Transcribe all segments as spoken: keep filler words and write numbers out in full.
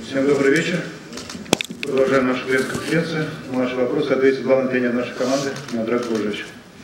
Всем добрый вечер. Продолжаем нашу пресс-конференцию. На ваши вопросы ответит главный тренер нашей команды Миодраг Кожевич.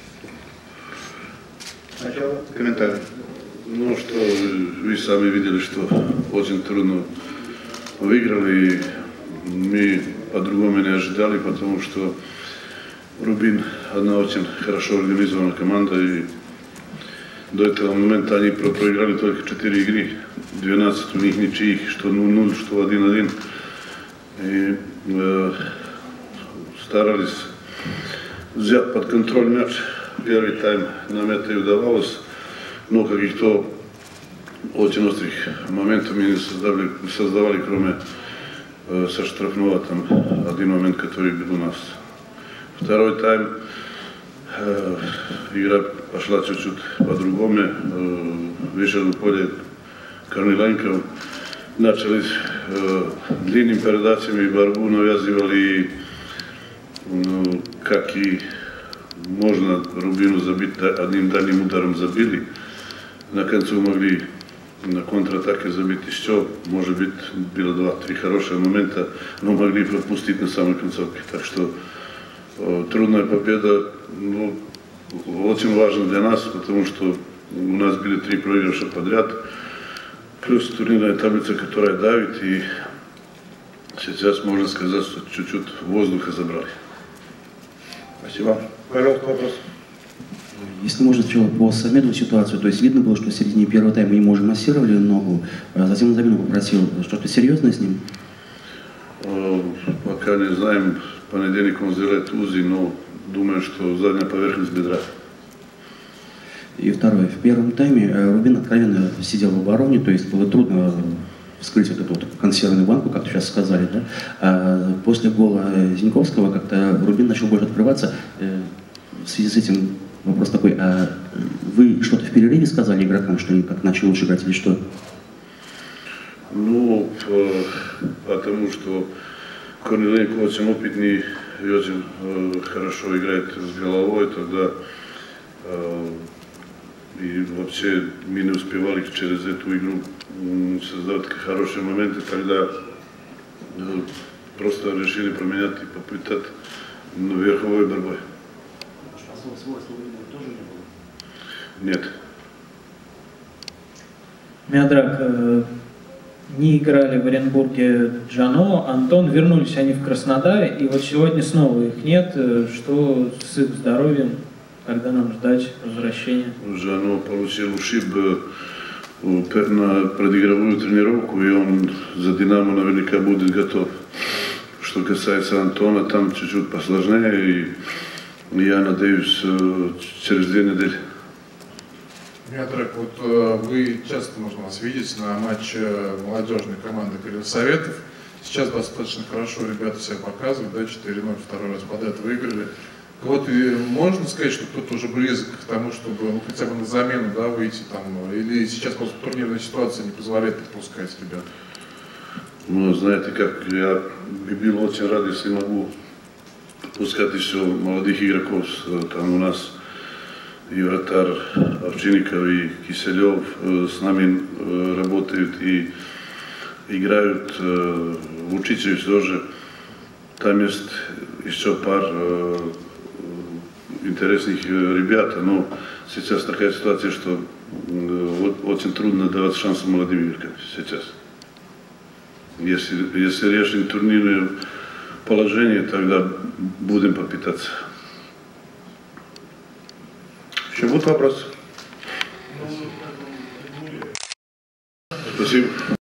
Сначала комментарий. Ну что, вы сами видели, что очень трудно выиграли. Мы по-другому не ожидали, потому что Рубин одна очень хорошо организованная команда. И до этого момента они проиграли только четыре игры. двенадцать у них ничьих, что ноль-ноль, что один-один. И э, старались взять под контроль мяч. Первый тайм нам это и удавалось, но каких-то очень острых моментов мы не создавали, не создавали, кроме э, со штрафного, там один момент, который был у нас. Второй тайм э, игра пошла чуть-чуть по-другому. Э, вышел в поле Корниленко, начали э, длинными передачами борьбу навязывали, ну, как и можно Рубину забить, одним дальним ударом забили. На концу могли на контратаке забить еще, может быть, было два-три хороших момента, но могли пропустить на самой концовке. Так что э, трудная победа, ну, очень важна для нас, потому что у нас были три проигрыша подряд, плюс турнирная таблица, которая давит, и сейчас можно сказать, что чуть-чуть воздуха забрали. Спасибо. Пожалуйста, вопрос. Если можно сначала по Самедову ситуацию, то есть видно было, что в середине первого тайма ему уже массировали ногу, а затем на замену попросил, что-то серьезное с ним? Пока не знаем, в понедельник он сделает УЗИ, но думаю, что задняя поверхность бедра. И второе, в первом тайме Рубин откровенно сидел в обороне, то есть было трудно вскрыть вот эту вот консервную банку, как сейчас сказали, да? А после гола Зиньковского как-то Рубин начал больше открываться. В связи с этим вопрос такой, а вы что-то в перерыве сказали игрокам, что они как начали лучше играть или что? Ну, потому что Корниленко очень опытный и очень хорошо играет с головой, тогда и вообще мы не успевали через эту игру создать хорошие моменты, тогда просто решили променять и попытать верховой борьбой. Нет. Миодраг, э, не играли в Оренбурге Джано, Антон, вернулись они в Краснодар, и вот сегодня снова их нет. Что с их здоровьем, когда нам ждать возвращения? Джано получил ушиб на предигровую тренировку, и он за Динамо наверняка будет готов. Что касается Антона, там чуть-чуть посложнее, и я надеюсь, через две недели. Миодраг, вот вы часто можно вас видеть на матче молодежной команды Крыльев Советов. Сейчас достаточно хорошо ребята себя показывают, да, четыре-ноль второй раз подряд выиграли. Вот и можно сказать, что кто-то уже близок к тому, чтобы ну, хотя бы на замену, да, выйти там, или сейчас просто турнирная ситуация не позволяет подпускать ребят? Ну, знаете, как я был очень рад, если могу пускать еще молодых игроков. Там у нас и вратарь Овчинников, и Киселев с нами работают и играют. Вучичевич тоже. Там есть еще пар интересных ребят, но сейчас такая ситуация, что очень трудно давать шанс молодым игрокам сейчас. Если, если решим турнирное положение, тогда будем попытаться. Еще будут вопросы? Спасибо.